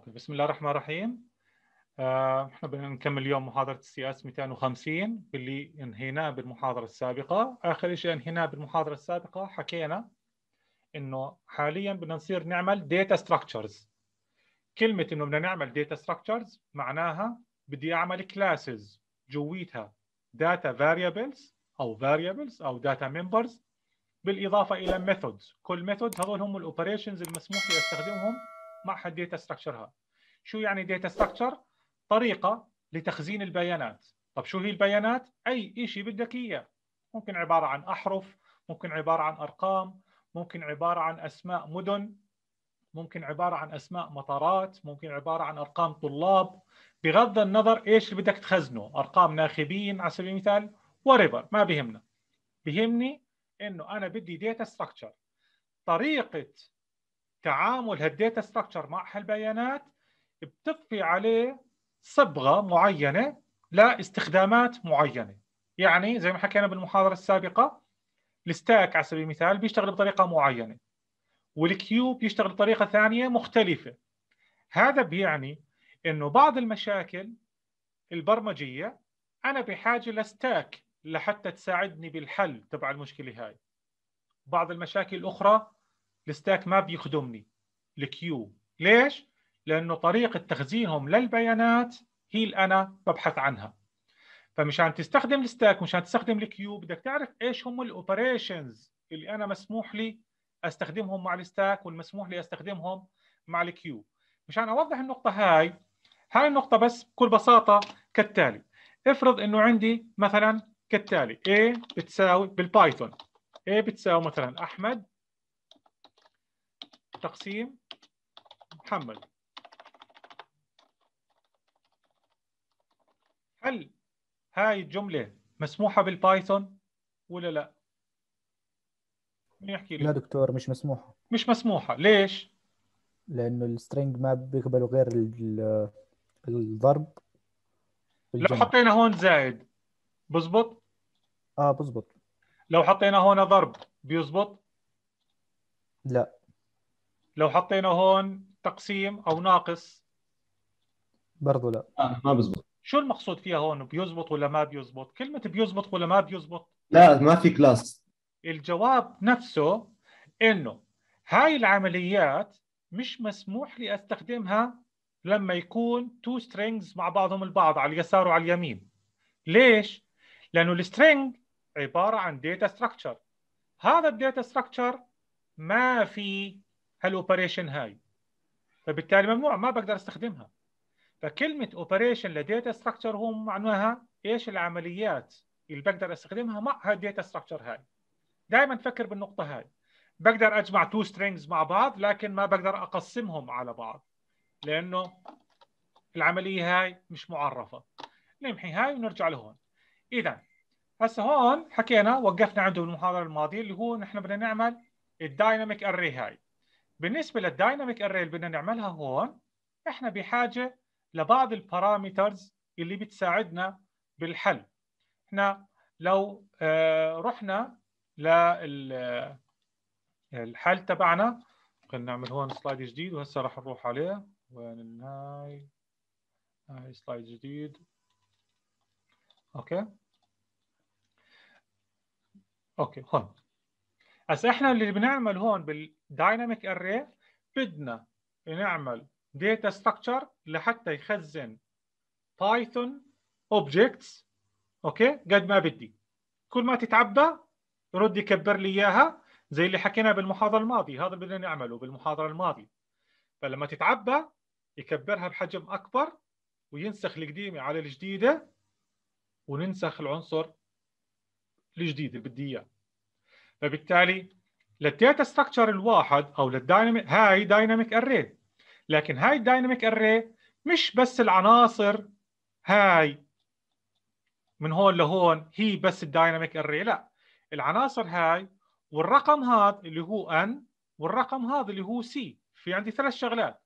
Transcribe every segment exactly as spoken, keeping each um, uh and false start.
اوكي، بسم الله الرحمن الرحيم. آه، احنا بدنا نكمل اليوم محاضرة السي اس مئتين وخمسين باللي انهيناه بالمحاضرة السابقة. آخر شيء انهيناه بالمحاضرة السابقة حكينا إنه حاليا بدنا نصير نعمل data structures. كلمة إنه بدنا نعمل data structures معناها بدي أعمل classes جويتها data variables أو variables أو data members، بالإضافة إلى methods. كل method هذول هم الأوبريشنز المسموح لي أستخدمهم مع الداتا ستراكشر هذا. شو يعني داتا ستراكشر؟ طريقة لتخزين البيانات. طب شو هي البيانات؟ أي شيء بدك إياه. ممكن عبارة عن أحرف، ممكن عبارة عن أرقام، ممكن عبارة عن أسماء مدن، ممكن عبارة عن أسماء مطارات، ممكن عبارة عن أرقام طلاب. بغض النظر إيش اللي بدك تخزنه، أرقام ناخبين على سبيل المثال، whatever، ما بيهمنا. بيهمني إنه أنا بدي داتا ستراكشر، طريقة تعامل هالداتا ستراكشر مع هالبيانات بتضفي عليه صبغة معينة لاستخدامات معينة. يعني زي ما حكينا بالمحاضرة السابقة، الستاك على سبيل المثال بيشتغل بطريقة معينة، والكيوب بيشتغل بطريقة ثانية مختلفة. هذا بيعني إنه بعض المشاكل البرمجية أنا بحاجة لستاك لحتى تساعدني بالحل تبع المشكلة هاي. بعض المشاكل الأخرى الستاك ما بيخدمني، الكيو. ليش؟ لأنه طريقة تخزينهم للبيانات هي اللي أنا ببحث عنها. فمشان تستخدم الستاك ومشان تستخدم الكيو بدك تعرف إيش هم الأوبريشنز اللي أنا مسموح لي أستخدمهم مع الستاك والمسموح لي أستخدمهم مع الكيو. مشان أوضح النقطة هاي، هاي النقطة بس بكل بساطة كالتالي. افرض إنه عندي مثلا كالتالي A بتساوي بالبايثون A بتساوي مثلا أحمد تقسيم محمد. هل هاي الجملة مسموحة بالبايثون ولا لا؟ مين يحكي لا لي؟ دكتور، مش مسموحة. مش مسموحة. ليش؟ لأنه السترينج ما بيقبلوا غير ال- الضرب لو بالجمع. حطينا هون زائد بزبط؟ اه بزبط. لو حطينا هون ضرب بيزبط؟ لا لو حطينا هون تقسيم أو ناقص؟ برضو لا. آه ما بزبط. شو المقصود فيها هون؟ بيزبط ولا ما بيزبط؟ كلمة بيزبط ولا ما بيزبط؟ لا ما في كلاس. الجواب نفسه إنه هاي العمليات مش مسموح لي أستخدمها لما يكون تو strings مع بعضهم البعض على اليسار وعلى اليمين. ليش؟ لأنه السترينج عبارة عن داتا ستراكشر. هذا الداتا ستراكشر ما في هالأوبريشن هاي، فبالتالي ممنوع، ما بقدر استخدمها. فكلمة اوبريشن لداتا ستراكشر هو معناها ايش العمليات اللي بقدر استخدمها مع هالداتا ستراكشر هاي. دائما فكر بالنقطة هاي. بقدر اجمع تو سترينجز مع بعض لكن ما بقدر اقسمهم على بعض لانه العملية هاي مش معرفة. نمحي هاي ونرجع لهون. اذا هسه هون حكينا، وقفنا عنده بالمحاضرة الماضية اللي هو نحن بدنا نعمل الدايناميك اري. هاي بالنسبة للدايناميك اري اللي بدنا نعملها هون، احنا بحاجة لبعض البارامترز اللي بتساعدنا بالحل. احنا لو آه رحنا للحل تبعنا، خلينا نعمل هون سلايد جديد وهسه راح نروح عليه. وين هاي؟ هاي سلايد جديد. اوكي اوكي هون. هسه احنا اللي بنعمل هون بالدايناميك اري بدنا نعمل داتا ستراكشر لحتى يخزن بايثون اوبجكتس. اوكي قد ما بدي، كل ما تتعبى يرد يكبر لي اياها زي اللي حكينا بالمحاضره الماضيه. هذا اللي بدنا نعمله بالمحاضره الماضيه. فلما تتعبى يكبرها بحجم اكبر وينسخ القديمه على الجديده وننسخ العنصر الجديد اللي بدي اياه. فبالتالي للداتا ستراكشر الواحد او للدايناميك، هاي دايناميك اري، لكن هاي الدايناميك اري مش بس العناصر هاي من هون لهون هي بس الدايناميك اري، لا، العناصر هاي والرقم هذا اللي هو ان والرقم هذا اللي هو سي. في عندي ثلاث شغلات: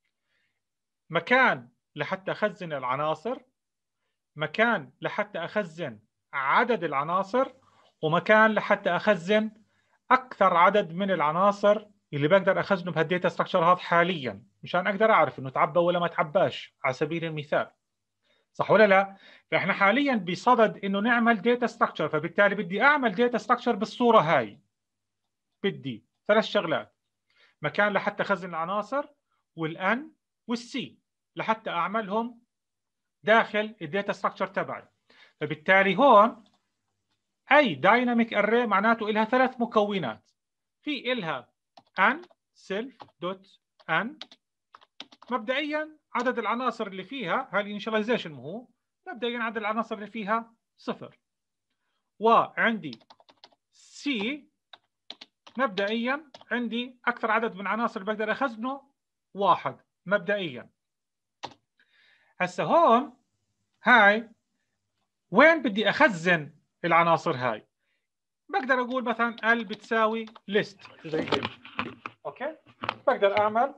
مكان لحتى اخزن العناصر، مكان لحتى اخزن عدد العناصر، ومكان لحتى اخزن اكثر عدد من العناصر اللي بقدر اخزنه بهالديتا ستراكشر هذا حاليا مشان اقدر اعرف انه تعبى ولا ما تعباش على سبيل المثال، صح ولا لا؟ فاحنا حاليا بصدد انه نعمل ديتا ستراكشر، فبالتالي بدي اعمل ديتا ستراكشر بالصوره هاي. بدي ثلاث شغلات: مكان لحتى اخزن العناصر، والان والسي لحتى اعملهم داخل الداتا ستراكشر تبعي. فبالتالي هون اي دايناميك اري معناته لها ثلاث مكونات. في إلها ان سيلف دوت ان، مبدئيا عدد العناصر اللي فيها هاي الانيشاليزيشن، هو مبدئيا عدد العناصر اللي فيها صفر. وعندي سي، مبدئيا عندي اكثر عدد من عناصر اللي بقدر اخزنه واحد مبدئيا. هسه هون هاي وين بدي اخزن العناصر هاي؟ بقدر اقول مثلا ال بتساوي ليست زي هيك، اوكي؟ بقدر اعمل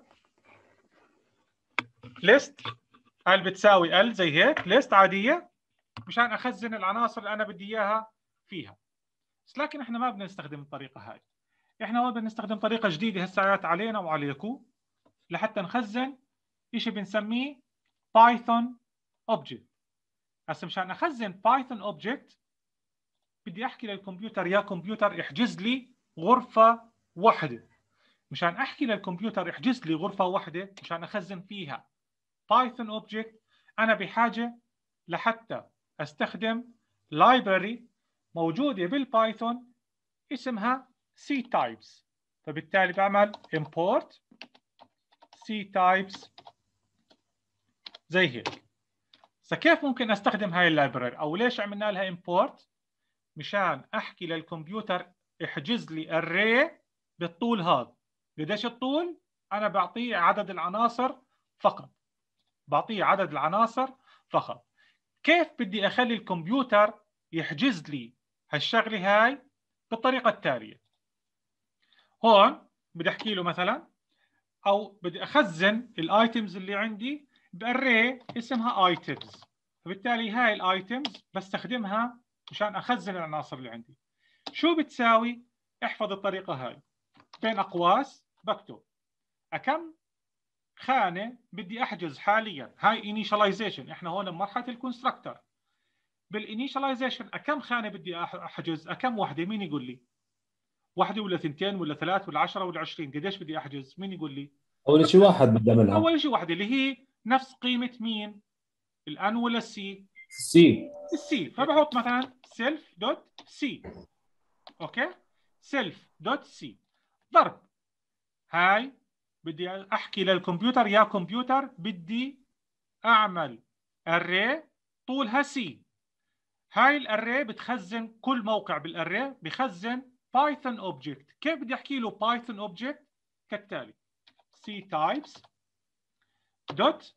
ليست ال بتساوي ال زي هيك، ليست عاديه مشان اخزن العناصر اللي انا بدي اياها فيها. بس لكن احنا ما بدنا نستخدم الطريقه هاي، احنا هون بدنا نستخدم طريقه جديده هسه علينا وعليكم لحتى نخزن شيء بنسميه بايثون اوبجكت. هسه مشان اخزن بايثون اوبجكت بدي احكي للكمبيوتر يا كمبيوتر احجز لي غرفه واحده. مشان احكي للكمبيوتر احجز لي غرفه واحده مشان اخزن فيها بايثون اوبجكت، انا بحاجه لحتى استخدم لايبرري موجوده بالبايثون اسمها سي تايبس. فبالتالي بعمل import سي تايبس زي هيك. فكيف ممكن استخدم هاي اللايبرري، او ليش عملنا لها import؟ مشان احكي للكمبيوتر احجز لي array بالطول هذا. قديش الطول؟ انا بعطيه عدد العناصر فقط، بعطيه عدد العناصر فقط. كيف بدي اخلي الكمبيوتر يحجز لي هالشغله هاي؟ بالطريقه التاليه. هون بدي احكي له مثلا، او بدي اخزن الايتمز اللي عندي باري اسمها ايتمز. فبالتالي هاي الايتمز بستخدمها مشان اخزن العناصر اللي عندي. شو بتساوي؟ احفظ الطريقه هاي. بين اقواس بكتب كم خانه بدي احجز حاليا. هاي initialization، احنا هون بمرحله الكونستراكتور. بالانيشاليزيشن كم خانه بدي احجز؟ كم وحده؟ مين يقول لي؟ واحده ولا ثنتين ولا ثلاث ولا عشرة ولا عشرين؟ قديش بدي احجز؟ مين يقول لي؟ اول شيء واحد بدي اعملها. اول شيء واحده اللي هي نفس قيمه مين؟ الان ولا السي؟ سي. السي. فبحط مثلا سيلف دوت سي، اوكي؟ سيلف دوت سي ضرب. هاي بدي احكي للكمبيوتر يا كمبيوتر بدي اعمل اري طولها سي. هاي الاري بتخزن كل موقع بالاري بخزن بايثون اوبجكت. كيف بدي احكي له بايثون اوبجكت؟ كالتالي: سي تايبس دوت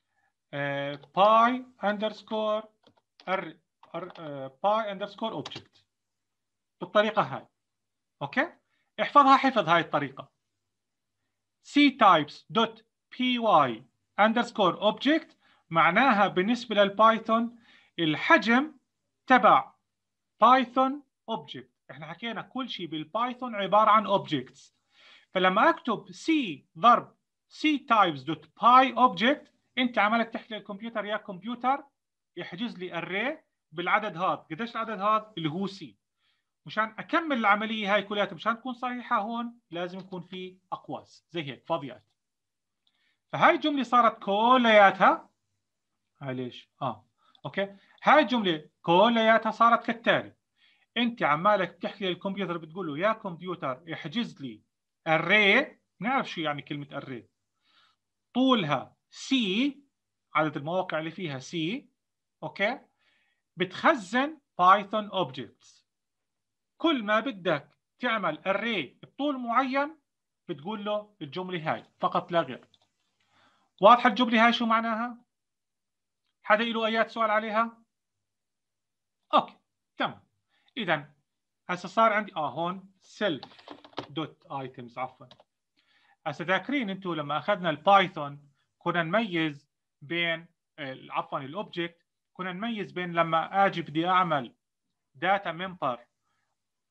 باي اندرسكور ار باي اندرسكور اوبجكت بالطريقه هاي، اوكي؟ احفظها حفظ هاي الطريقه. سي تايبس دوت بي واي اندرسكور اوبجكت معناها بالنسبه للبايثون الحجم تبع بايثون اوبجكت. احنا حكينا كل شيء بالبايثون عباره عن اوبجكتس. فلما اكتب سي ضرب سي تايبس دوت باي اوبجكت، انت عمالك تحكي للكمبيوتر يا كمبيوتر يحجز لي اري بالعدد هذا. قديش العدد هذا؟ اللي هو سي. مشان اكمل العمليه هاي كلها مشان تكون صحيحه هون لازم يكون في اقواس زي هيك فاضيات. فهاي الجمله صارت كلياتها، هاي ليش؟ اه اوكي، هاي الجمله كلياتها صارت كالتالي: انت عمالك تحكي للكمبيوتر بتقول له يا كمبيوتر احجز لي array. نعرف شو يعني كلمه array، طولها سي، عدد المواقع اللي فيها سي، اوكي؟ بتخزن بايثون اوبجكتس. كل ما بدك تعمل array بطول معين بتقول له الجمله هاي فقط لا غير. واضحه الجمله هاي شو معناها؟ حدا له ايات سؤال عليها؟ اوكي تمام. اذا هسه صار عندي اه هون سيلف دوت ايتمز. عفوا، هسه ذاكرين انتم لما اخذنا البايثون كنا نميز بين عفوا الاوبجكت، كنا نميز بين لما اجي بدي اعمل داتا ممبر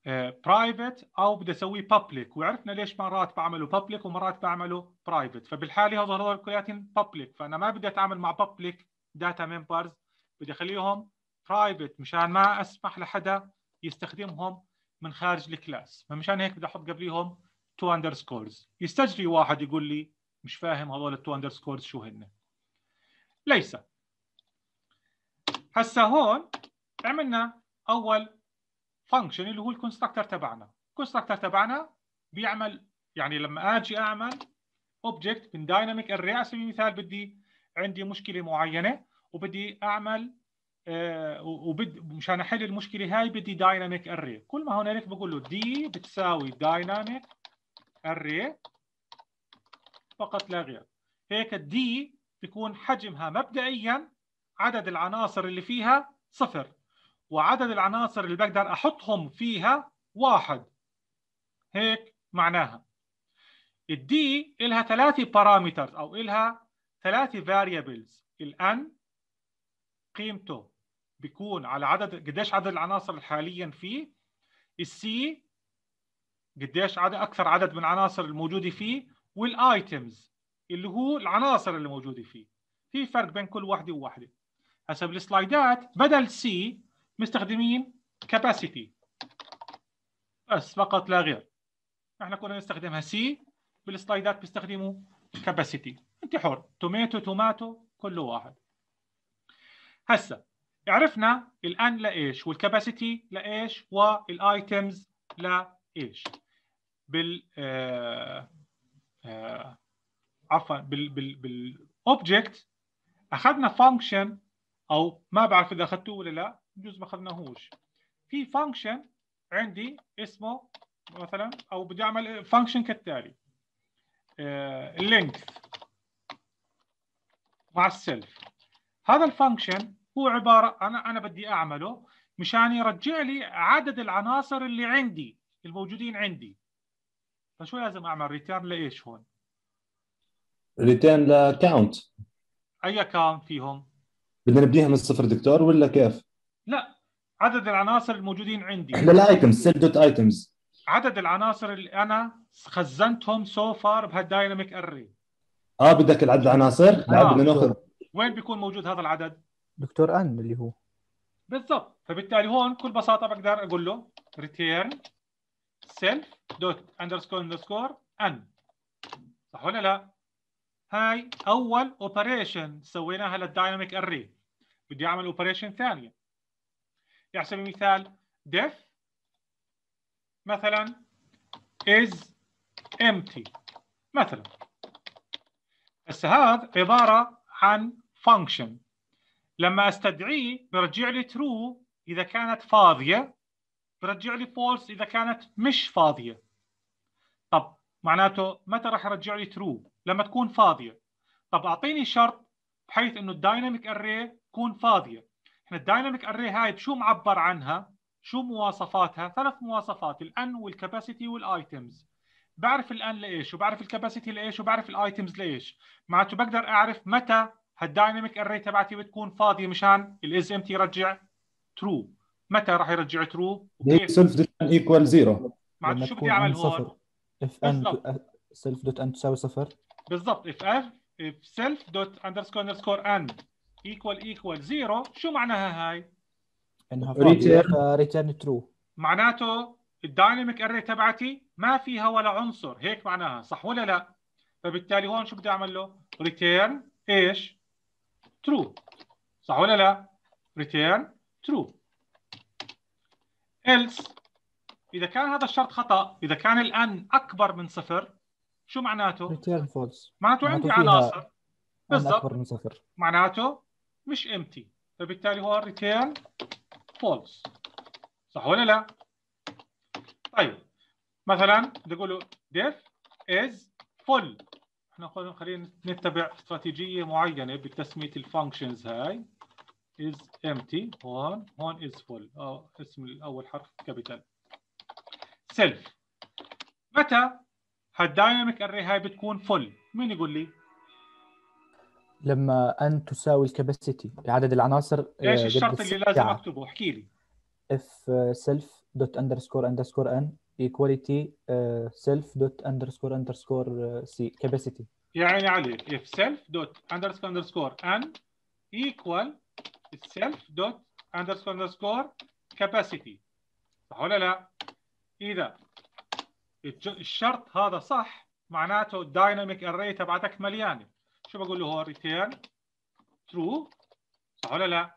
برايفت او بدي اسويه بابليك، وعرفنا ليش مرات بعمله بابليك ومرات بعمله برايفت. فبالحاله هذول هذول كلياتهم بابليك، فانا ما بدي اتعامل مع بابليك داتا ممبرز، بدي اخليهم برايفت مشان ما اسمح لحدا يستخدمهم من خارج الكلاس. فمشان هيك بدي احط قبليهم تو اندرسكورز. يستجري واحد يقول لي مش فاهم هذول التو اندرسكورز شو هن. ليس هسا هون عملنا اول فانكشن اللي هو الكونستراكتور تبعنا. الكونستراكتور تبعنا بيعمل، يعني لما اجي اعمل اوبجكت من دايناميك اري، على سبيل المثال بدي عندي مشكله معينه وبدي اعمل آه وبدي مشان احل المشكله هاي بدي دايناميك اري. كل ما هنالك بقول له دي بتساوي دايناميك اري فقط لا غير. هيك الدي بيكون حجمها مبدئيا عدد العناصر اللي فيها صفر، وعدد العناصر اللي بقدر احطهم فيها واحد. هيك معناها الدي إلها ثلاثة بارامترز او إلها ثلاثة فاريبلز. الان قيمته بيكون على عدد قديش عدد العناصر حاليا فيه، السي قديش عدد اكثر عدد من العناصر الموجوده فيه، والايتمز اللي هو العناصر اللي موجوده فيه. في فرق بين كل واحده وواحده. هسه بالسلايدات بدل سي مستخدمين كاباسيتي بس فقط لا غير. احنا كنا نستخدمها سي، بالسلايدات بيستخدموا كاباسيتي. انت حر، توماتو توماتو كله واحد. هسه عرفنا الان لايش والكاباسيتي لايش والايتمز لايش. بال آه آه عفوا بال بال بالاوبجكت اخذنا فانكشن، او ما بعرف اذا اخذتوه ولا لا، بجوز ما اخذناهوش. في فانكشن عندي اسمه مثلا، او بدي اعمل فانكشن كالتالي: اللينث مع السيلف. هذا الفانكشن هو عباره انا انا بدي اعمله مشان يرجع لي عدد العناصر اللي عندي الموجودين عندي. فشو لازم اعمل؟ ريتيرن لايش هون؟ ريتيرن لكاونت. اي كاونت فيهم؟ بدنا نبديها من الصفر دكتور ولا كيف؟ لا، عدد العناصر الموجودين عندي. للايتمز سيل دوت ايتمز. عدد العناصر اللي انا خزنتهم سو فار بهالدايناميك اري. اه بدك العدد العناصر؟ لا آه. بدنا ناخذ. وين بيكون موجود هذا العدد؟ دكتور ان اللي هو بالضبط. فبالتالي هون بكل بساطه بقدر اقول له return self dot underscore underscore n. صح ولا لا؟ هاي اول اوبريشن سويناها للدايناميك اري. بدي اعمل اوبريشن ثانيه. على سبيل المثال def مثلا is empty مثلا. بس هذا عباره عن فانكشن، لما استدعيه برجع لي true اذا كانت فاضيه، برجع لي false اذا كانت مش فاضيه. طب معناته متى راح يرجع لي true؟ لما تكون فاضيه. طب اعطيني شرط بحيث انه الدايناميك اري تكون فاضيه. احنا الدايناميك اري هاي بشو معبر عنها؟ شو مواصفاتها؟ ثلاث مواصفات: الان والكاباسيتي والايتمز. بعرف الان لايش، وبعرف الكاباسيتي لايش، وبعرف الايتمز لايش. معناته بقدر اعرف متى هالدايناميك اري تبعتي بتكون فاضيه مشان الاز ام تي يرجع ترو. متى راح يرجع ترو؟ سيلف دوت ان ايكوال زيرو. معناته شو بدي اعمل هون؟ اف ان سيلف دوت ان تساوي صفر. بالضبط. اف اف if self dot underscore underscore n equal equal zero. شو معناها هاي؟ انها فاضيه فريتيرن ترو. معناته الدايناميك اري تبعتي ما فيها ولا عنصر، هيك معناها. صح ولا لا؟ فبالتالي هون شو بدي اعمل له؟ return ايش؟ true. صح ولا لا؟ return true. else اذا كان هذا الشرط خطا، اذا كان الان اكبر من صفر، شو معناته؟ ريتيرن فولس. معناته عندي عناصر بالضبط اكبر من صفر، معناته مش empty. فبالتالي هو return false. صح ولا لا؟ طيب مثلا بدي اقول له def is full. احنا خلينا نتبع استراتيجيه معينه بتسميه الفانكشنز. هاي is empty هون، هون is full. اه اسم الاول حرف كابيتال. self متى هالدايناميك اري هاي بتكون فل؟ مين يقول لي؟ لما ان تساوي الكاباسيتي، عدد العناصر. ايش الشرط اللي لازم اكتبه؟ احكي لي. اف سيلف دوت اندرسكور اندرسكور ان ايكواليتي سيلف دوت اندرسكور اندرسكور سي كاباسيتي. يعني عليك if self dot underscore underscore n equal self dot underscore underscore capacity. صح ولا لا؟ إذا الشرط هذا صح معناته الدايناميك array تبعتك مليانة. شو بقول له هو return true صح ولا لا؟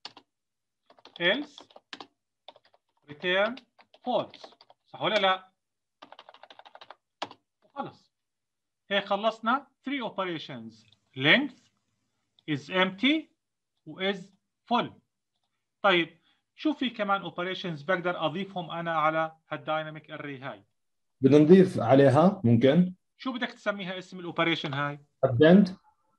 else return false صح ولا لا؟ خلص هيك خلصنا three operations length is empty و is full. طيب شو في كمان operations بقدر أضيفهم أنا على هالدايناميك array هاي؟ بدنا نضيف عليها ممكن شو بدك تسميها اسم الاوبريشن هاي؟ append.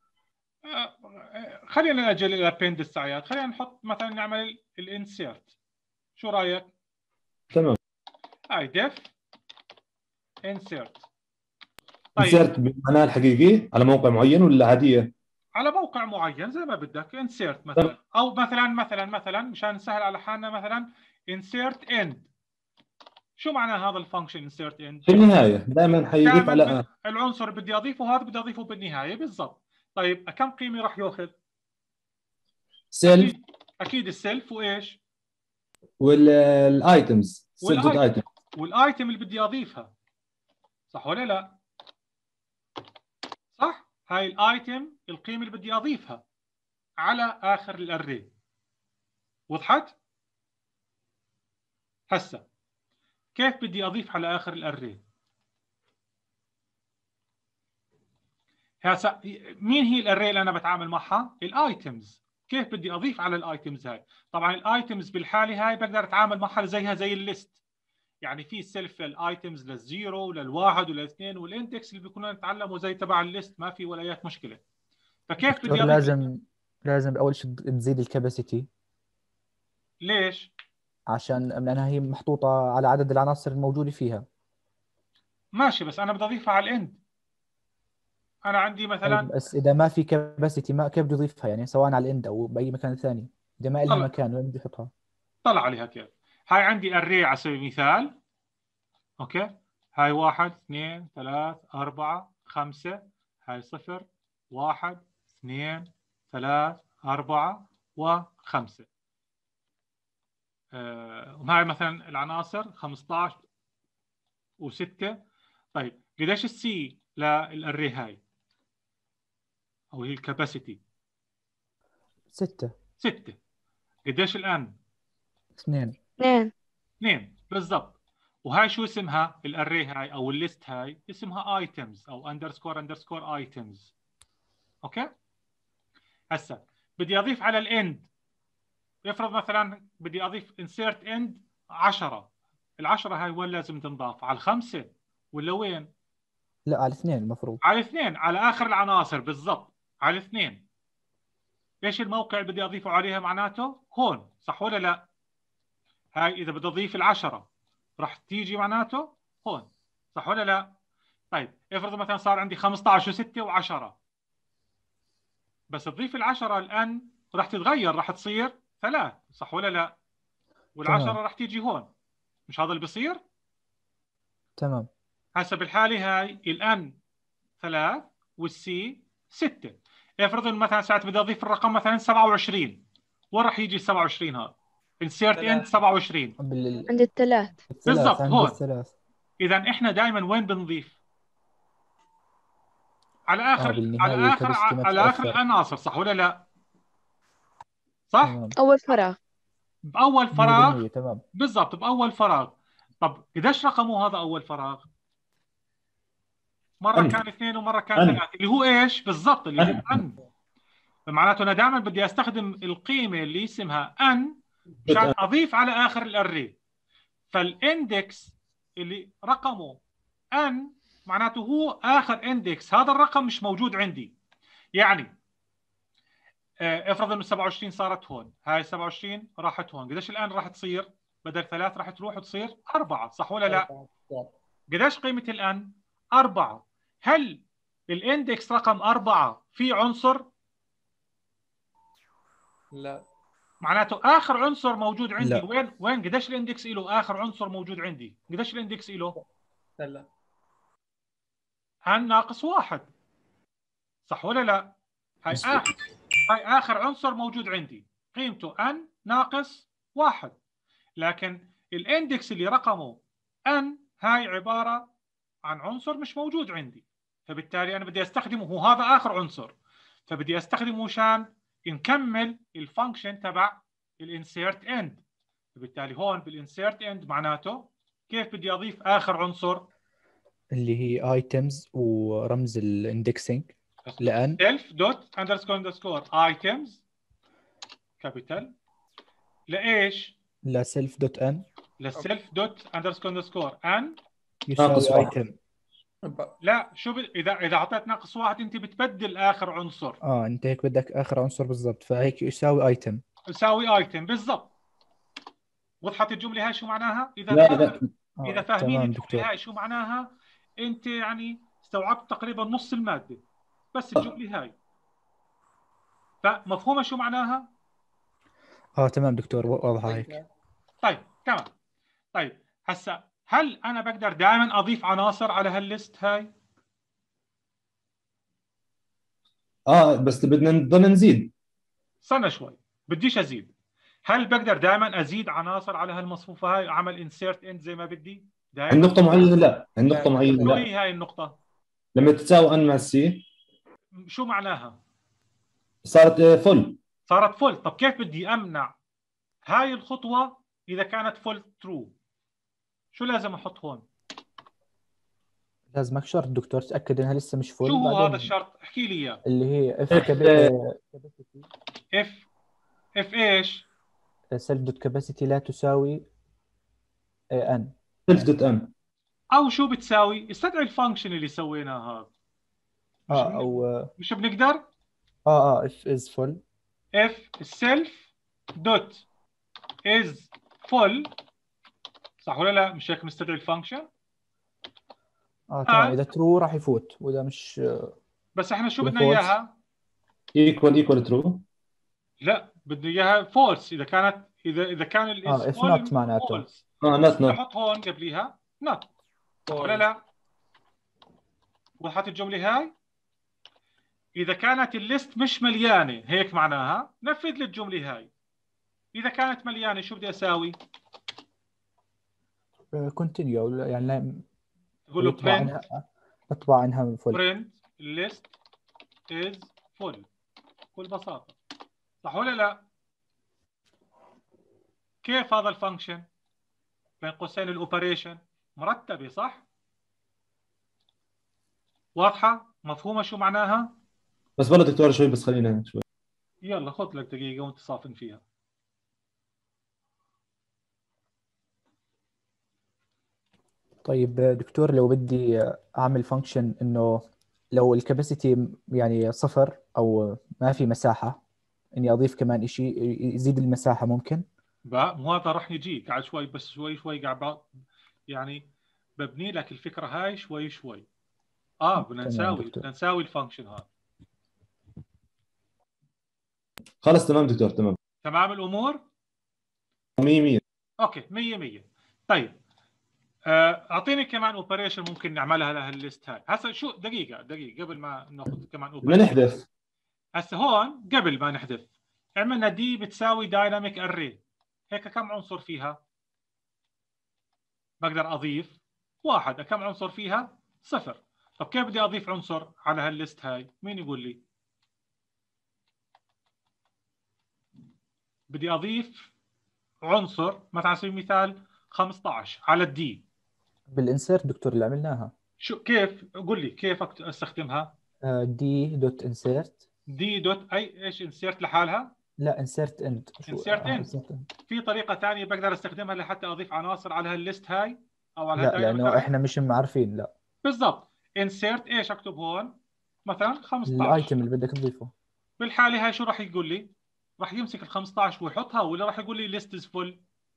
آه، خلينا نأجل الابند الساعات، خلينا نحط مثلا نعمل الانسيرت. شو رايك؟ تمام. هاي ديف انسيرت. طيب insert بمعناها الحقيقي على موقع معين ولا عادية؟ على موقع معين زي ما بدك انسيرت مثلا، او مثلا مثلا مثلا مشان نسهل على حالنا مثلا انسيرت اند. شو معنى هذا الفانكشن انسيرت اند؟ في النهاية دائما حيضيف على دائما العنصر بدي اضيفه هذا بدي اضيفه بالنهايه بالضبط. طيب كم قيمه راح ياخذ؟ سيلف اكيد اكيد السيلف وايش؟ والايتمز سيلف دوت والايتم ايتم والايتم اللي بدي اضيفها صح ولا لا؟ صح؟ هاي الايتم القيمه اللي بدي اضيفها على اخر الاري. وضحت؟ هسه كيف بدي اضيف على اخر الاري؟ هسه مين هي الاري اللي انا بتعامل معها؟ الايتمز. كيف بدي اضيف على الايتمز هاي؟ طبعا الايتمز بالحاله هاي بقدر اتعامل معها زيها زي الليست. يعني في سيلف للايتمز للزيرو وللواحد وللاثنين والاندكس اللي بيكونوا نتعلموا زي تبع الليست، ما في ولا اي مشكله. فكيف بدي دكتور اضيف؟ لازم لازم اول شيء تزيد الكاباسيتي ليش؟ عشان لانها هي محطوطه على عدد العناصر الموجوده فيها. ماشي بس انا بدي اضيفها على الاند. انا عندي طيب مثلا بس اذا ما في كاباسيتي ما كيف بده يضيفها يعني سواء على الاند او باي مكان ثاني؟ اذا ما لها طلع مكان وين بده يحطها؟ طلع عليها كيف. هاي عندي اري على سبيل المثال. اوكي هاي واحد اثنين ثلاث أربعة خمسة. هاي صفر واحد اثنين ثلاث أربعة وخمسة. آه وهاي مثلا العناصر خمسة عشر وستة. طيب قديش السي للاري هاي او هي الكاباسيتي؟ ستة. ستة. قديش الان؟ اثنين. اثنين. اثنين بالضبط. وهاي شو اسمها الاري هاي او الليست هاي؟ اسمها ايتمز او اندرسكور اندرسكور ايتمز. اوكي هسه بدي اضيف على الاند. افرض مثلا بدي اضيف انسيرت اند عشرة. العشرة هاي وين لازم تنضاف؟ على الخمسة ولا وين؟ لا على الاثنين المفروض. على الاثنين، على اخر العناصر بالضبط، على الاثنين. ايش الموقع اللي بدي اضيفه عليها معناته؟ هون صح ولا لا؟ هاي اذا بدي اضيف العشرة راح تيجي معناته هون صح ولا لا؟ طيب افرض مثلا صار عندي خمسة عشر و6 و10. بس تضيف العشرة الان راح تتغير، راح تصير ثلاث صح ولا لا؟ والعشرة تمام. راح تيجي هون. مش هذا اللي بيصير؟ تمام. هسه بالحالة هاي الان ثلاث والسي ستة. افرض مثلا ساعة بدي اضيف الرقم مثلا سبعة وعشرين. وين راح يجي سبعة وعشرين هذا؟ انسيرت اند سبعة وعشرين. بال... عند الثلاث. بالثلاث بالضبط عند هون. الثلاث. اذا احنا دائما وين بنضيف؟ على اه اخر على بالنهاية اخر الكاباسيتي ما على اخر تتأثر. العناصر صح ولا لا؟ صح؟ تمام. أول فراغ. باول مية فراغ بالمية. تمام. بالضبط باول فراغ. طب قديش رقمه هذا اول فراغ؟ مره أن. كان اثنين ومره كان أن. ثلاثه اللي هو ايش بالضبط؟ اللي هو أن. ان. فمعناته انا دائما بدي استخدم القيمه اللي اسمها ان مشان اضيف على اخر الاري. فالاندكس اللي رقمه ان معناته هو اخر اندكس. هذا الرقم مش موجود عندي. يعني افرض انه سبعة وعشرين صارت هون. هاي سبعة وعشرين راحت هون. قديش الان راح تصير؟ بدل ثلاث راح تروح وتصير أربعة صح ولا لا؟ قديش قيمة الان؟ أربعة. هل الاندكس رقم أربعة في عنصر؟ لا. معناته اخر عنصر موجود عندي لا. وين وين قديش الاندكس له؟ اخر عنصر موجود عندي قديش الاندكس له؟ هلا ان ناقص واحد، صح ولا لا؟ هاي اخر هاي اخر عنصر موجود عندي قيمته ان ناقص واحد، لكن الاندكس اللي رقمه ان هاي عباره عن عنصر مش موجود عندي، فبالتالي انا بدي استخدمه، هو هذا اخر عنصر، فبدي استخدمه مشان نكمل الفانكشن تبع الانسيرت اند. فبالتالي هون بالانسيرت اند معناته كيف بدي اضيف اخر عنصر اللي هي ايتمز ورمز الاندكسنج لان self دوت اندرسكور اندرسكور ايتمز كابيتال لايش؟ لسيلف دوت ان للسيلف دوت اندرسكور اندرسكور ان ناقص يساوي واحد. ايتم. لا شو ب... اذا اذا اعطيت ناقص واحد انت بتبدل اخر عنصر، اه انت هيك بدك اخر عنصر بالضبط، فهيك يساوي ايتم. يساوي ايتم بالضبط. وضحت الجمله هاي شو معناها؟ اذا لا فاهم... لا آه اذا فاهمين تمام الجمله دكتور. هاي شو معناها انت يعني استوعبت تقريبا نص الماده بس الجمله هاي. فمفهومه شو معناها؟ اه تمام دكتور، واضحه هيك. طيب تمام. طيب هسا هل انا بقدر دائما اضيف عناصر على هالليست هاي؟ اه بس بدنا نضل نزيد. استنى شوي، بديش ازيد. هل بقدر دائما ازيد عناصر على هالمصفوفه هاي اعمل انسيرت اند زي ما بدي؟ عند دائما نقطة معينة لا، عند نقطة لا. معينة شو لا. هي هاي النقطه؟ لما تساوي ان مع السي شو معناها؟ صارت آه، فل. صارت فل. طب كيف بدي امنع هاي الخطوه اذا كانت فل ترو؟ شو لازم احط هون؟ لازمك شرط دكتور تاكد انها لسه مش فول. شو هو بعدين هذا الشرط؟ احكي لي اياه. اللي هي اف كاباسيتي اف اف ايش؟ سيلف دوت كاباسيتي لا تساوي ان. سيلف دوت ان. او شو بتساوي؟ استدعي الفانكشن اللي سويناه هذا. مش اه بن... او اه مش بنقدر؟ اه اف از فول. اف السيلف دوت از فول، صح ولا لا؟ مش هيك مستدعي الفانكشن؟ اه تمام، آه. اذا ترو راح يفوت واذا مش بس احنا شو إذا بدنا false. اياها؟ ايكوال ايكوال ترو. لا بدنا اياها فولس. اذا كانت اذا اذا كان الاز اه اف نوت معناته. فولس اه نوت نوت. نحط هون قبليها نوت، ولا لا؟ وضحت الجمله هاي؟ اذا كانت الليست مش مليانه هيك معناها نفذ لي الجمله هاي. اذا كانت مليانه شو بدي اساوي؟ كونتينيو يعني لا تقول له يطبع print عنها اطبع عنها فول. print list is full بكل بساطه، صح ولا لا؟ كيف هذا الفانكشن؟ بين قوسين الاوبريشن مرتبه، صح؟ واضحه؟ مفهومه شو معناها؟ بس والله دكتور شوي، بس خلينا شوي. يلا خذ لك دقيقه وانت صافن فيها. طيب دكتور، لو بدي اعمل فانكشن انه لو الكاباسيتي يعني صفر او ما في مساحه، اني اضيف كمان شيء يزيد المساحه ممكن؟ بقى مو هذا راح نجي قاعد شوي بس شوي شوي قاعد بق- يعني ببني لك الفكره هاي شوي شوي. اه بدنا تمام نساوي دكتور. بدنا نساوي الفانكشن هذا. خلص تمام دكتور تمام. تمام الامور؟ مية مية. اوكي مية مية. طيب آه، اعطيني كمان اوبريشن ممكن نعملها لهالليست هاي. هسه شو دقيقه دقيقه قبل ما ناخذ كمان بدنا اوبريشن. نحذف. هسه هون قبل ما نحذف عملنا دي بتساوي دايناميك اري، هيك كم عنصر فيها؟ بقدر اضيف واحد. كم عنصر فيها؟ صفر. طب كيف بدي اضيف عنصر على هالليست هاي؟ مين يقول لي؟ بدي اضيف عنصر مثلا على سبيل المثال خمسة عشر على الدي. بالانسيرت دكتور اللي عملناها. شو كيف؟ قول لي كيف أكت- استخدمها؟ دي دوت انسيرت. دي دوت اي ايش انسيرت لحالها؟ لا انسيرت اند. insert end. في طريقه ثانيه بقدر استخدمها لحتى اضيف عناصر على هالليست هاي او على لا هالدايناميك لانه array؟ احنا مش عارفين. لا بالضبط. insert ايش اكتب هون؟ مثلا خمسة عشر. الايتم اللي بدك تضيفه. بالحاله هاي شو راح يقول لي؟ راح يمسك ال خمسة عشر ويحطها ولا راح يقول لي list is full؟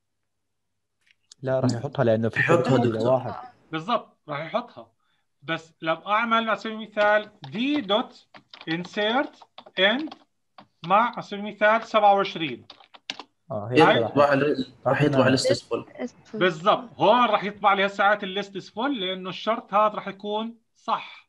لا راح يحطها لانه في يحطها فرق دكتور. واحد. بالضبط راح يحطها. بس لو اعمل على سبيل المثال دي دوت insert end مع على سبيل المثال سبعة وعشرين، اه إيه، هيك يطبع راح على راح يطبع عطنا- الاستس فول. بالضبط، هون راح يطبع لي ساعات الليست از فول لانه الشرط هذا راح يكون صح.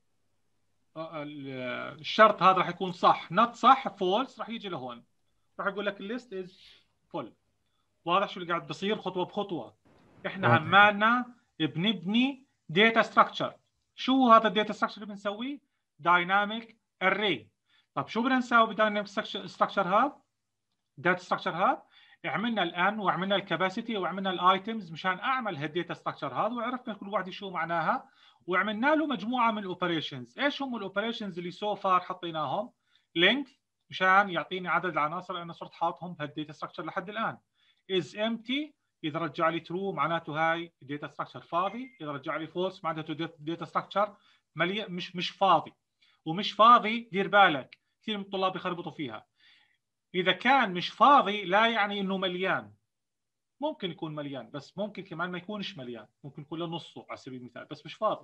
آه، ال- الشرط هذا راح يكون صح، نوت صح فولس، راح يجي لهون راح يقول لك الليست از فول. واضح شو اللي قاعد بصير خطوه بخطوه. احنا واضح. عمالنا بنبني داتا ستراكشر. شو هذا الداتا ستراكشر اللي بنسويه؟ دايناميك اري. طب شو بدنا نسوي بالدايناميك ستراكشر هذا؟ داتا ستراكشر هذا عملنا الان وعملنا الكاباسيتي وعملنا الايتمز مشان اعمل هالداتا ستراكشر هذا، وعرفنا كل واحده شو معناها، وعملنا له مجموعه من الاوبريشنز. ايش هم الاوبريشنز اللي سو فار حطيناهم؟ لينث مشان يعطيني عدد العناصر اللي انا صرت حاطهم بهالداتا ستراكشر لحد الان. از امتي اذا رجع لي ترو معناته هاي الداتا ستراكشر فاضي، اذا رجع لي فولس معناته الداتا ستراكشر مليء مش مش فاضي. ومش فاضي دير بالك كثير من الطلاب يخربطوا فيها. إذا كان مش فاضي لا يعني إنه مليان. ممكن يكون مليان بس ممكن كمان ما يكونش مليان، ممكن يكون له نصه على سبيل المثال بس مش فاضي.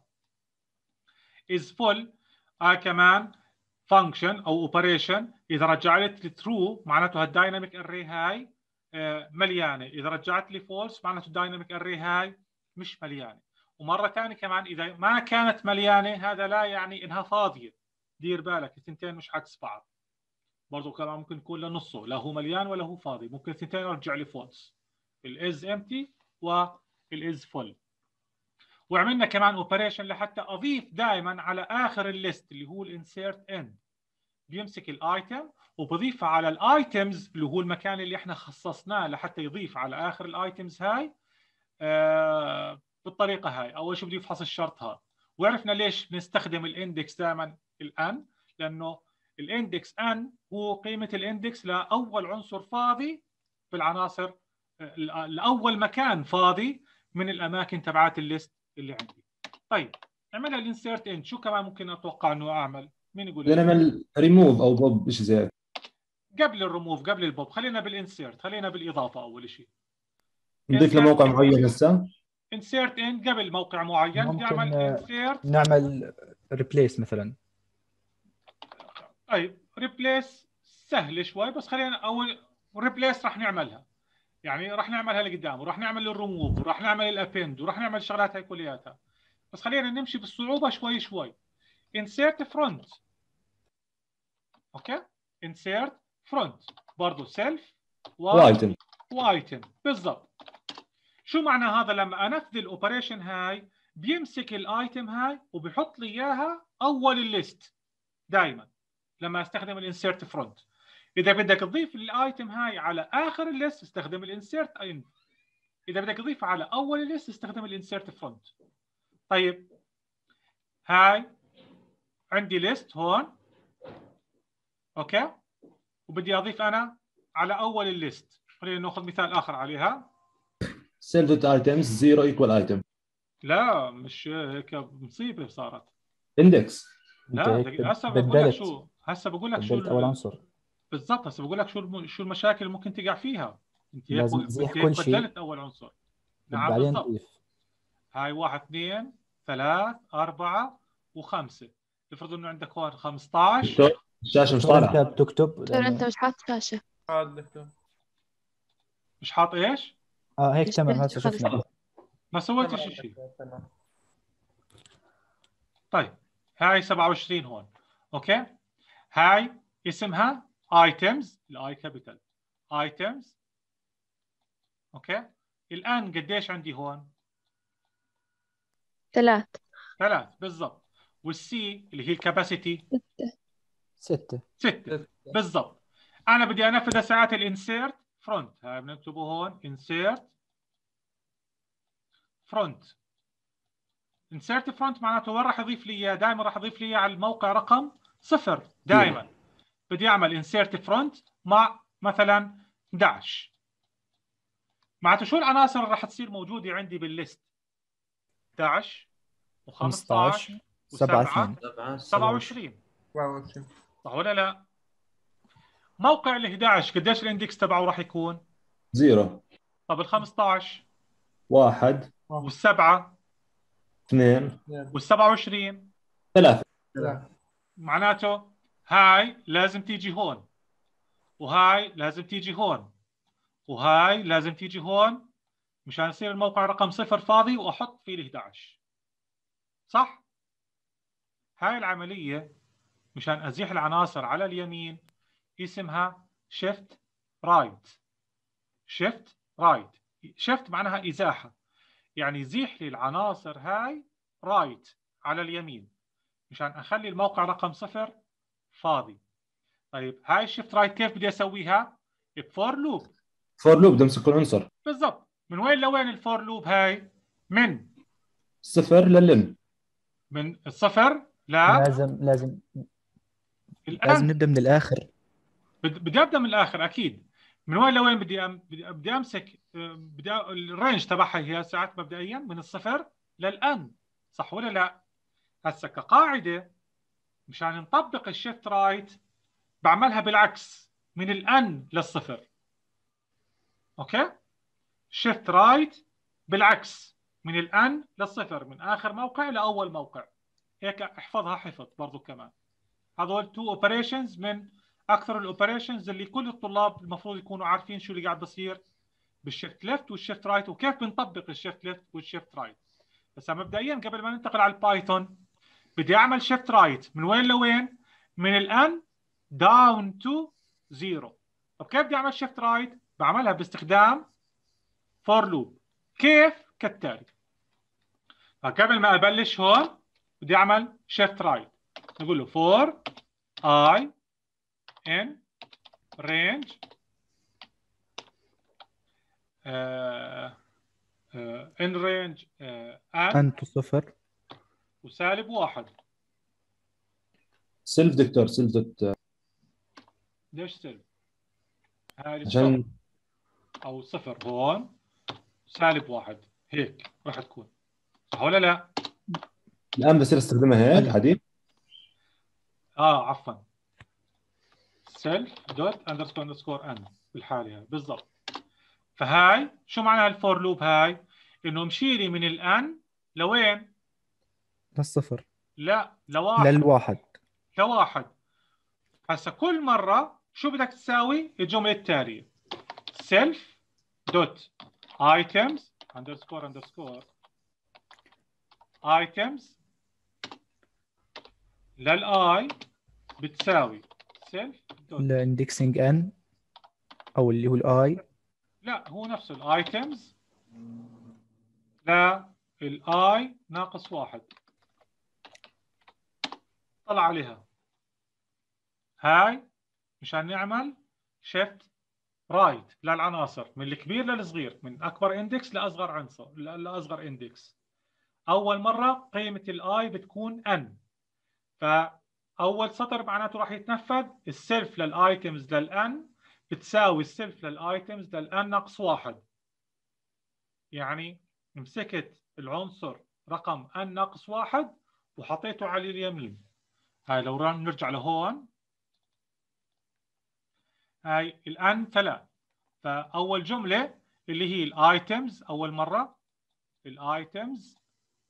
is full آه كمان function أو operation إذا رجعت لي true معناته هالدايناميك array هاي آه مليانة، إذا رجعت لي false معناته الدايناميك array هاي مش مليانة. ومرة ثانية كمان إذا ما كانت مليانة هذا لا يعني إنها فاضية. دير بالك الثنتين مش عكس بعض. برضه كمان ممكن يكون له نصه، لا هو مليان ولا هو فاضي، ممكن الاثنين يرجع لي فولس. الاز امتي والاز فول. وعملنا كمان اوبريشن لحتى اضيف دائما على اخر الليست اللي هو الانسيرت ان، بيمسك الايتم وبضيفها على الايتمز اللي هو المكان اللي احنا خصصناه لحتى يضيف على اخر الايتمز هاي آه بالطريقه هاي. اول شيء بده يفحص الشرط هذا. وعرفنا ليش بنستخدم الاندكس دائما الان، لانه الاندكس ان هو قيمه الاندكس لاول عنصر فاضي بالعناصر، لاول مكان فاضي من الاماكن تبعات الليست اللي عندي. طيب عملها الانسيرت ان، شو كمان ممكن اتوقع انه اعمل؟ مين يقول لي؟ نعمل ريموف او بوب شيء زي هيك. قبل الريموف قبل البوب خلينا بالانسيرت، خلينا بالاضافه اول شيء. نضيف لموقع معين هسه. انسيرت ان قبل موقع معين بدي اعمل ممكن انسيرت. نعمل ريبليس مثلا. طيب ريبليس سهل شوي بس خلينا اول ريبليس راح نعملها، يعني راح نعملها لقدام وراح نعمل الريموف وراح نعمل الابند وراح نعمل الشغلات هاي كلياتها. بس خلينا نمشي بالصعوبه شوي شوي. insert front. اوكي insert front برضه سيلف وايتم وايتم بالضبط. شو معنى هذا؟ لما انفذ الاوبريشن هاي بيمسك الايتم هاي وبيحط لي اياها اول الليست دائما لما استخدم الانسيرت فرونت. اذا بدك تضيف الايتم هاي على اخر الليست استخدم الانسيرت ان، اذا بدك تضيفها على اول الليست استخدم الانسيرت فرونت. طيب هاي عندي ليست هون اوكي، وبدي اضيف انا على اول الليست. خلينا ناخذ مثال اخر عليها. سيل دوت ايتمز زيرو ايكوال ايتم. لا مش هيك، مصيبه صارت. اندكس. لا دقيقة، هسه بقول لك شو هسه بقول لك شو بدلت اول عنصر بالضبط. هسه بقول لك شو الم... شو المشاكل اللي ممكن تقع فيها. انت هيك لازم انت نزيح هيك كل شيء بدلت اول عنصر. نعم بعدين بالضبط. نضيف. هاي واحد اثنين ثلاث أربعة وخمسة. افرض انه عندك هون خمسة عشر. دكتور الشاشه مش دكتور انت طالعه. بتكتب دكتور انت لأنه... مش حاطط شاشة. مش حاط ايش؟ اه هيك مش تمام بس هسه خلص. شفنا. ما سويتش شيء. طيب هاي سبعة وعشرين هون اوكي. هاي اسمها ايتمز، الاي كابيتال ايتمز اوكي. الان قديش عندي هون؟ ثلاث. ثلاث بالضبط. والسي اللي هي الكاباسيتي ستة. ستة بالضبط. انا بدي انفذ ساعات الانسيرت فرونت. هاي بنكتبه هون انسيرت فرونت. انسيرت فرونت معناته وين راح يضيف لي اياه؟ دائما راح يضيف لي اياه على الموقع رقم صفر دائما. بدي اعمل انسيرت فرونت مع مثلا احد عشر. معناته شو العناصر اللي راح تصير موجوده عندي بالليست؟ احد عشر و15 سبعة و7 اثنين سبعة وعشرين صح ولا لا؟ موقع ال احد عشر قديش الاندكس تبعه راح يكون؟ زيرو. طب ال خمسطعش واحد والسبعة اثنين والسبعة وعشرين ثلاثة. معناته هاي لازم تيجي هون وهاي لازم تيجي هون وهاي لازم تيجي هون مشان يصير الموقع رقم صفر فاضي واحط فيه ال إحدى عشر. صح؟ هاي العملية مشان ازيح العناصر على اليمين اسمها شيفت رايت. شيفت رايت، شيفت معناها ازاحة، يعني زيح لي العناصر هاي رايت على اليمين مشان اخلي الموقع رقم صفر فاضي. طيب هاي الشيفت رايت كيف بدي اسويها؟ بفور لوب. فور لوب بدي امسك العنصر بالضبط. من وين لوين الفور لوب هاي؟ من صفر للن. من الصفر لا لازم لازم الان. لازم نبدا من الاخر. بد- بدي ابدا من الاخر اكيد. من وين لوين بدي أم... بدي بدي امسك آه، بدي أ- الرينج تبعها هي ساعات مبدئيا من الصفر للان. صح ولا لا؟ هسه كقاعده مشان نطبق الشيفت رايت بعملها بالعكس من الان للصفر. اوكي؟ شيفت رايت بالعكس من الان للصفر، من اخر موقع لاول موقع. هيك احفظها حفظ برضو كمان. هذول تو اوبريشنز من اكثر الاوبريشنز اللي كل الطلاب المفروض يكونوا عارفين شو اللي قاعد بصير بالشيفت ليفت والشيفت رايت وكيف بنطبق الشيفت ليفت والشيفت رايت. بس مبدئيا قبل ما ننتقل على البايثون بدي اعمل شيفت رايت من وين لوين؟ من الان داون تو زيرو. طب كيف بدي اعمل شيفت رايت؟ بعملها باستخدام فور لوب. كيف؟ كالتالي. فقبل ما ابلش هون بدي اعمل شيفت رايت. نقول له فور اي ان رينج ان رينج ان انت صفر وسالب واحد. سيلف دكتور سيلف دوت ليش سالب؟ هاي الستوب عشان او صفر هون سالب واحد هيك راح تكون. صح ولا لا؟ الان بصير استخدمها هيك هلا. عادي. اه عفوا سيلف دوت اندرسكور اندرسكور ان بالحاله هاي بالضبط. فهاي شو معناها الفور لوب هاي؟ انه مشيلي من الان لوين؟ للصفر لا لواحد. للواحد. لواحد. هسه كل مره شو بدك تساوي؟ الجمله التاليه سيلف دوت ايتمز اندرسكور اندرسكور ايتمز للاي بتساوي سيلف دوت الاندكسنج ان او اللي هو الاي. لا هو نفسه الايتمز لا الاي ناقص واحد. طلع عليها هاي مشان نعمل شيفت رايت للعناصر من الكبير للصغير، من اكبر اندكس لاصغر عنصر لاصغر اندكس. اول مره قيمه الاي بتكون ان، فاول سطر معناته راح يتنفذ السيلف للايتمز للان بتساوي السيلف للايتمز للان ناقص واحد. يعني مسكت العنصر رقم ان ناقص واحد وحطيته على اليمين. هاي لو نرجع لهون هاي الان ثلاث. فاول جمله اللي هي الايتمز اول مره الايتمز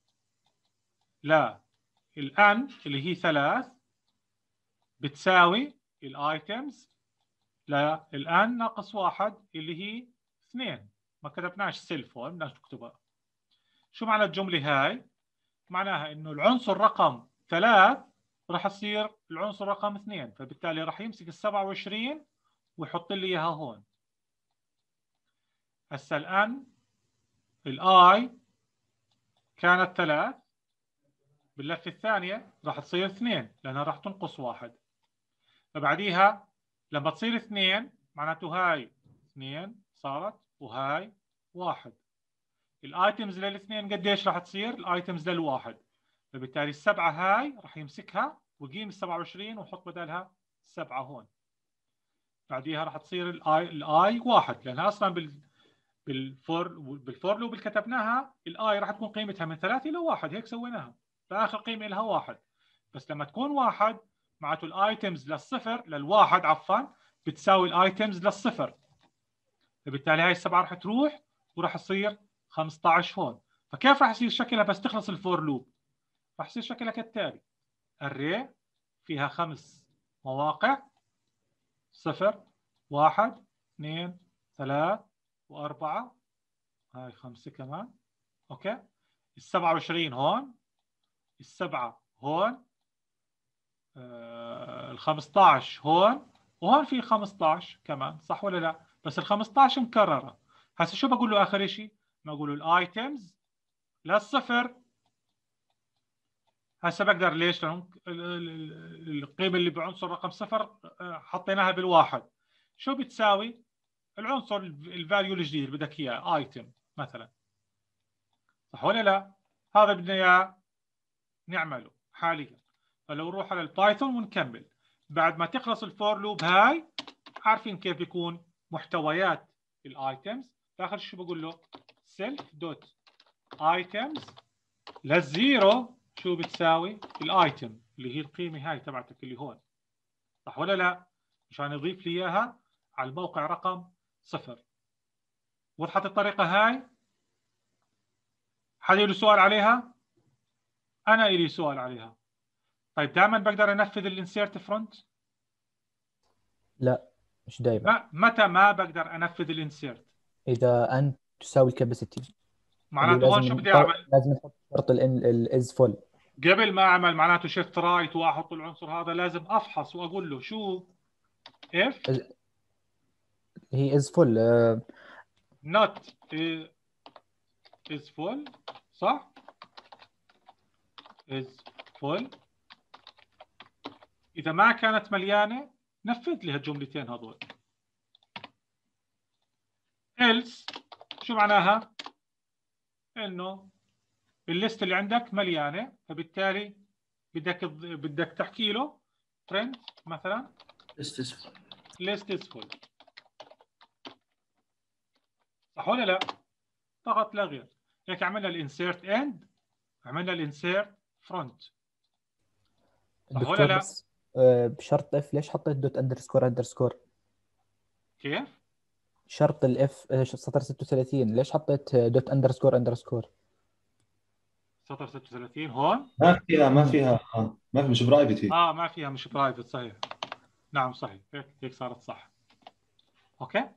لا الان اللي هي ثلاث بتساوي الايتمز لا الان ناقص واحد اللي هي اثنين. ما كتبناش سيلف هون بدناش نكتبها. شو معنى الجمله هاي؟ معناها انه العنصر رقم ثلاث راح يصير العنصر رقم اثنين، فبالتالي راح يمسك ال سبعة وعشرين ويحط لي اياها هون. هسه الان الاي كانت ثلاث باللفه الثانيه راح تصير اثنين لانها راح تنقص واحد. فبعديها لما تصير اثنين معناته هاي اثنين صارت وهاي واحد. الايتمز للاثنين قديش راح تصير؟ الايتمز للواحد. فبالتالي السبعه هاي راح يمسكها ويقيم ال سبعة وعشرين ويحط بدلها سبعه هون. بعديها راح تصير الاي الاي واحد لانها اصلا بال بالفور بالفور لوب اللي كتبناها الاي راح تكون قيمتها من ثلاثة الى واحد هيك سويناها. فاخر قيمه لها واحد. بس لما تكون واحد معناته الايتمز للصفر للواحد عفوا بتساوي الايتمز للصفر. فبالتالي هاي السبعه راح تروح وراح يصير خمسة عشر هون. فكيف راح يصير شكلها بس تخلص الفور لوب؟ راح يصير شكلها كالتالي الري فيها خمس مواقع صفر واحد اثنين ثلاث وأربعة، هاي خمسة كمان. أوكي، السبعة وعشرين هون، السبعة هون، آه الخمسطعش هون، وهون في خمسطعش كمان، صح ولا لا؟ بس الخمسطعش مكررة. هسه شو بقول له آخر شيء؟ بقول له الآيتمز للصفر. هسه بقدر ليش؟ لأنه القيمة اللي بعنصر رقم صفر حطيناها بالواحد. شو بتساوي؟ العنصر الفاليو الجديد اللي بدك اياه ايتم مثلا، صح ولا لا؟ هذا بدنا اياه نعمله حاليا. فلو نروح على البايثون ونكمل بعد ما تخلص الفور لوب هاي. عارفين كيف بيكون محتويات الايتمز؟ داخل شو بقول له؟ سيلف دوت ايتمز للزيرو شو بتساوي؟ الايتم اللي هي القيمه هاي تبعتك اللي هون، صح ولا لا؟ مشان يضيف لي اياها على الموقع رقم صفر. وضحت الطريقه هاي؟ حد له سؤال عليها؟ انا الي سؤال عليها. طيب دائما بقدر انفذ الانسيرت فرونت؟ لا مش دائما. متى ما بقدر انفذ الانسيرت؟ اذا ان تساوي الكاباسيتي، اللي معناته هون لازم شو بدي نحط- اعمل؟ لازم نحط شرط الاز فول. قبل ما اعمل معناته شيفت رايت واحط العنصر هذا لازم افحص واقول له شو اف هي از فول. نوت از فول، صح؟ از فول. اذا ما كانت مليانه نفذ لي هالجملتين هذول. else شو معناها؟ انه الليست اللي عندك مليانه، فبالتالي بدك بدك تحكي له print مثلا list is full. list is full، صح ولا لا؟ فقط لا غير. هيك عملنا الانسيرت اند، عملنا الانسيرت فرونت، صح ولا الدكتور لا؟ بس آه، بشرط اف ليش حطيت دوت اندرسكور اندرسكور؟ كيف؟ شرط الاف سطر ستة وثلاثين ليش حطيت دوت اندرسكور اندرسكور؟ سطر ستة وثلاثين هون؟ ما فيها ما فيها آه. ما في مش برايفت هي. اه ما فيها، مش برايفت، صحيح. نعم صحيح، هيك هيك صارت صح. اوكي؟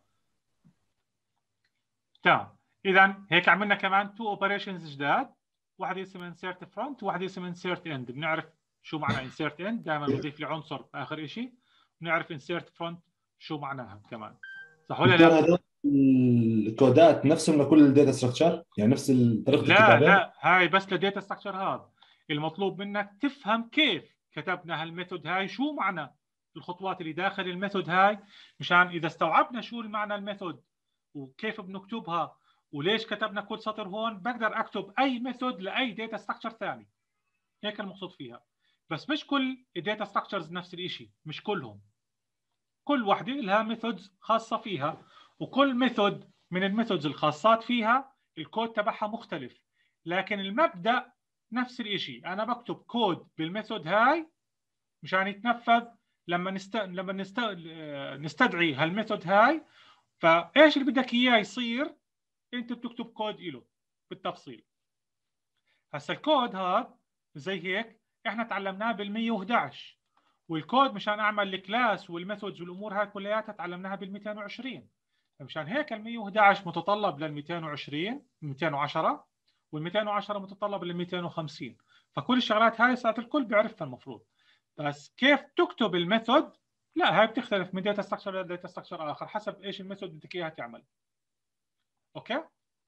تمام. اذا هيك عملنا كمان تو اوبريشنز جداد، واحد اسمه انسيرت فرونت وواحد اسمه انسيرت اند. بنعرف شو معنى انسيرت اند، دائما بضيف لي عنصر باخر شيء. بنعرف انسيرت فرونت شو معناها كمان، صح ولا دكتور لا؟ هذول الكودات نفسهم لكل الداتا ستراكشر، يعني نفس طريقه لا الكتابه. لا، هاي بس للديتا ستراكشر. هذا المطلوب منك تفهم كيف كتبنا هالميثود هاي، شو معنى الخطوات اللي داخل الميثود هاي، مشان اذا استوعبنا شو المعنى الميثود وكيف بنكتبها وليش كتبنا كل سطر هون، بقدر اكتب اي ميثود لاي داتا ستراكشر ثاني. هيك المقصود فيها. بس مش كل الداتا ستراكشرز نفس الشيء، مش كلهم. كل وحده لها ميثودز خاصه فيها، وكل ميثود من الميثودز الخاصات فيها الكود تبعها مختلف، لكن المبدا نفس الشيء. انا بكتب كود بالميثود هاي مشان يتنفذ لما نست... لما نست... نستدعي هالميثود هاي. فايش اللي بدك اياه يصير؟ انت بتكتب كود له بالتفصيل. هسا الكود هذا زي هيك احنا تعلمناه بال مية وأحد عشر، والكود مشان اعمل الكلاس والميثودز والامور هاي كلياتها تعلمناها بال مئتين وعشرين. مشان هيك ال مية وأحد عشر متطلب لل مئتين وعشرين مئتين وعشرة، وال مئتين وعشرة متطلب لل مئتين وخمسين. فكل الشغلات هاي صارت الكل بيعرفها المفروض، بس كيف تكتب الميثود لا، هاي بتختلف من داتا ستراكشر لداتا ستراكشر اخر حسب ايش الميثود بدك اياها تعمل. اوكي؟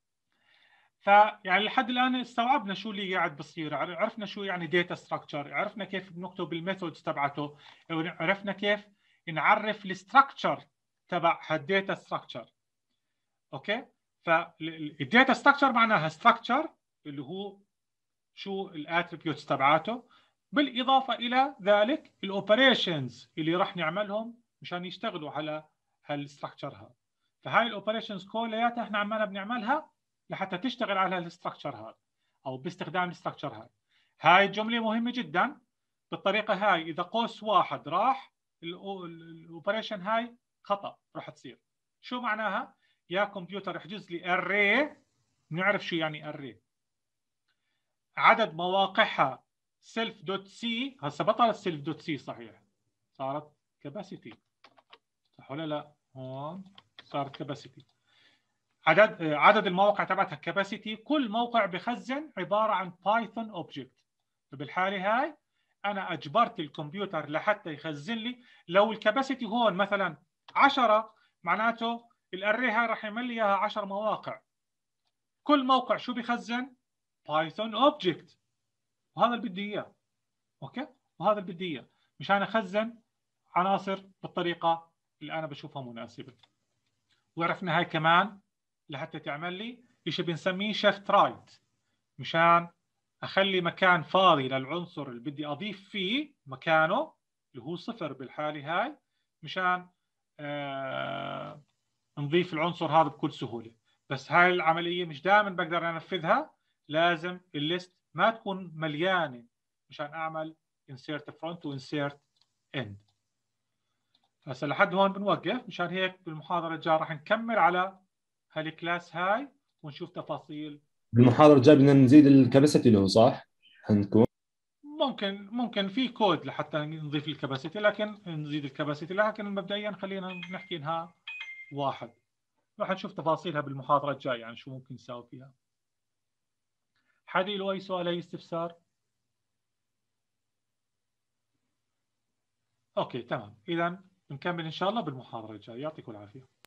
فيعني لحد الان استوعبنا شو اللي قاعد بصير، عرفنا شو يعني داتا ستراكشر، عرفنا كيف بنكتب الميثودز تبعته، عرفنا كيف نعرف الستراكشر تبع هالداتا ستراكشر. اوكي؟ فالداتا ستراكشر معناها ستراكشر اللي هو شو الاتريبيوتس تبعاته، بالاضافه الى ذلك الاوبريشنز اللي راح نعملهم مشان يشتغلوا على هالستراكشر هذا. فهاي الاوبريشنز كلياتها احنا عمالنا بنعملها لحتى تشتغل على الستراكشر هذا او باستخدام الستراكشر هاي. هاي الجمله مهمه جدا. بالطريقه هاي اذا قوس واحد راح الاوبريشن هاي خطا راح تصير. شو معناها؟ يا كمبيوتر احجز لي array، نعرف شو يعني array، عدد مواقعها self دوت سي. هسه بطلت self دوت سي صحيح، صارت capacity، صح ولا لا؟ هون صارت capacity. عدد عدد المواقع تبعتها كاباسيتي، كل موقع بخزن عباره عن بايثون اوبجكت. فبالحاله هاي انا اجبرت الكمبيوتر لحتى يخزن لي، لو الكاباسيتي هون مثلا عشرة معناته الاري هاي راح يعمل لي اياها عشر مواقع. كل موقع شو بيخزن؟ بايثون اوبجكت. وهذا اللي بدي اياه. اوكي، وهذا اللي بدي اياه مشان اخزن عناصر بالطريقه اللي انا بشوفها مناسبه. وعرفنا هاي كمان لحتى تعمل لي شيء بنسميه شيفت رايت، مشان اخلي مكان فاضي للعنصر اللي بدي اضيف فيه مكانه اللي هو صفر بالحاله هاي، مشان آه نضيف العنصر هذا بكل سهوله. بس هاي العمليه مش دائما بقدر انفذها، لازم الليست ما تكون مليانه مشان اعمل insert front و insert end. هسه لحد هون بنوقف، مشان هيك بالمحاضره الجايه راح نكمل على هالكلاس هاي ونشوف تفاصيل. بالمحاضره الجايه بدنا نزيد الكاباسيتي له صح؟ عندكم ممكن ممكن في كود لحتى نضيف الكباسيتي، لكن نزيد الكباسيتي، لكن مبدئيا خلينا نحكي انها واحد. راح نشوف تفاصيلها بالمحاضره الجايه، يعني شو ممكن نساوي فيها. حد له اي سؤال اي استفسار؟ اوكي تمام، اذا بنكمل ان شاء الله بالمحاضره الجايه. يعطيكم العافيه.